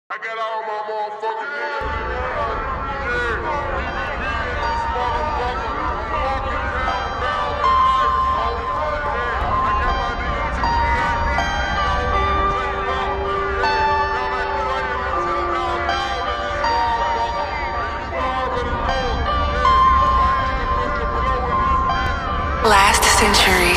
I got all my motherfucking niggas in here. Yeah, BBB in this motherfucker. Walking down barrel of life, homie. Yeah, I got my nigga TGAP, you know, take out. Yeah, y'all ain't playing until y'all down in this motherfucker. And you already know it. Yeah, my nigga Mr. Blow in this bitch. Last Century.